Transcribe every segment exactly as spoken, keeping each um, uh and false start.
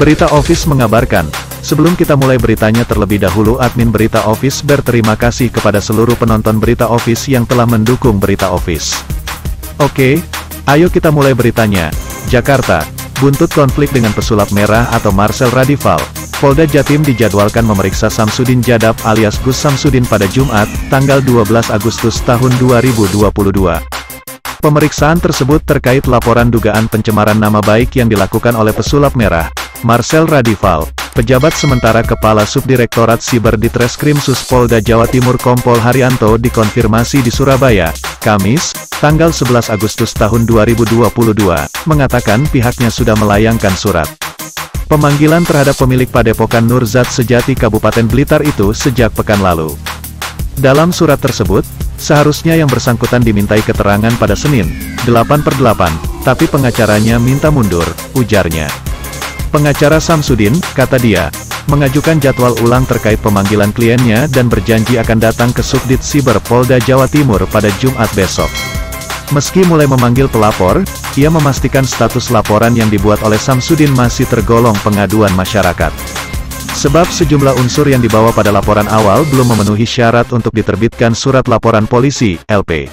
Berita Office mengabarkan, sebelum kita mulai beritanya terlebih dahulu admin Berita Office berterima kasih kepada seluruh penonton Berita Office yang telah mendukung Berita Office. Oke, ayo kita mulai beritanya. Jakarta, buntut konflik dengan pesulap merah atau Marcel Radival, Polda Jatim dijadwalkan memeriksa Samsudin Jadab alias Gus Samsudin pada Jumat, tanggal dua belas Agustus tahun dua ribu dua puluh dua. Pemeriksaan tersebut terkait laporan dugaan pencemaran nama baik yang dilakukan oleh pesulap merah, Marcel Radival, pejabat sementara Kepala Subdirektorat Siber Ditreskrimsus Polda Jawa Timur Kompol Haryanto dikonfirmasi di Surabaya, Kamis, tanggal sebelas Agustus tahun dua ribu dua puluh dua, mengatakan pihaknya sudah melayangkan surat pemanggilan terhadap pemilik Padepokan Nurzat Sejati Kabupaten Blitar itu sejak pekan lalu. Dalam surat tersebut, seharusnya yang bersangkutan dimintai keterangan pada Senin, delapan per delapan, tapi pengacaranya minta mundur, ujarnya. Pengacara Samsudin, kata dia, mengajukan jadwal ulang terkait pemanggilan kliennya dan berjanji akan datang ke Subdit Siber Polda Jawa Timur pada Jumat besok. Meski mulai memanggil pelapor, ia memastikan status laporan yang dibuat oleh Samsudin masih tergolong pengaduan masyarakat. Sebab sejumlah unsur yang dibawa pada laporan awal belum memenuhi syarat untuk diterbitkan surat laporan polisi, L P.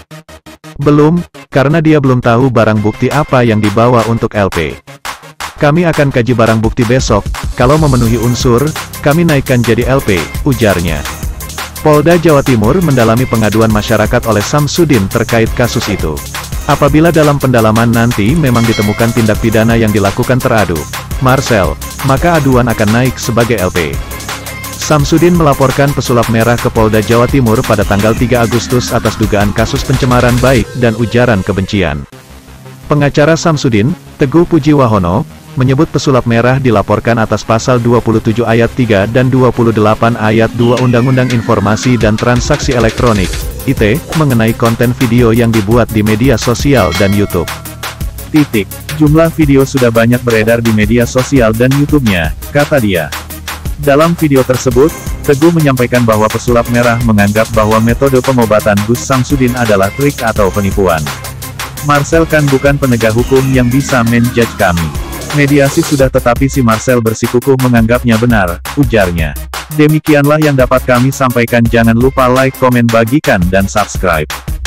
Belum, karena dia belum tahu barang bukti apa yang dibawa untuk L P. Kami akan kaji barang bukti besok, kalau memenuhi unsur, kami naikkan jadi L P, ujarnya. Polda Jawa Timur mendalami pengaduan masyarakat oleh Samsudin terkait kasus itu. Apabila dalam pendalaman nanti memang ditemukan tindak pidana yang dilakukan teradu, Marcel, maka aduan akan naik sebagai L P. Samsudin melaporkan pesulap merah ke Polda Jawa Timur pada tanggal tiga Agustus atas dugaan kasus pencemaran baik dan ujaran kebencian. Pengacara Samsudin, Teguh Pujiwahono, menyebut pesulap merah dilaporkan atas pasal dua puluh tujuh ayat tiga dan dua puluh delapan ayat dua Undang-Undang Informasi dan Transaksi Elektronik, I T, mengenai konten video yang dibuat di media sosial dan YouTube. Titik. Jumlah video sudah banyak beredar di media sosial dan YouTube-nya, kata dia. Dalam video tersebut, Teguh menyampaikan bahwa pesulap merah menganggap bahwa metode pengobatan Gus Samsudin adalah trik atau penipuan. Marcel kan bukan penegak hukum yang bisa menjudge kami. Mediasi sudah tetapi si Marcel bersikukuh menganggapnya benar, ujarnya. Demikianlah yang dapat kami sampaikan, jangan lupa like, komen, bagikan dan subscribe.